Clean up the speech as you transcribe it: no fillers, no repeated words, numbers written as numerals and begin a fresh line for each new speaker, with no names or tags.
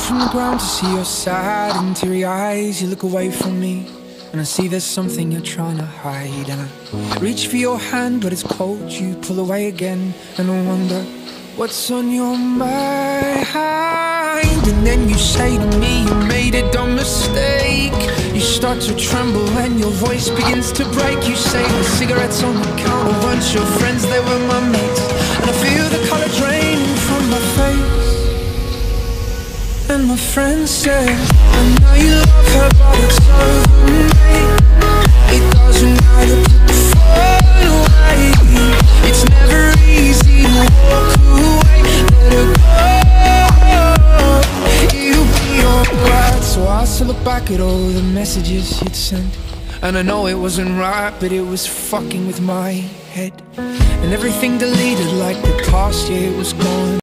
from the ground to see your sad and teary eyes. You look away from me and I see there's something you're trying to hide. And I reach for your hand but it's cold. You pull away again and I wonder what's on your mind. And then you say to me you made a dumb mistake. You start to tremble and your voice begins to break. You say the cigarettes on the counter weren't your friends, they were my mates. And I feel the colour draining from my face. And my friend said, I know you love her but it's over, mate. It doesn't matter, put the phone away. It's never easy to walk away. Let her go, you'll be alright. So I still look back at all the messages you'd sent, and I know it wasn't right, but it was fucking with my head. And everything deleted like the past, yeah, it was gone.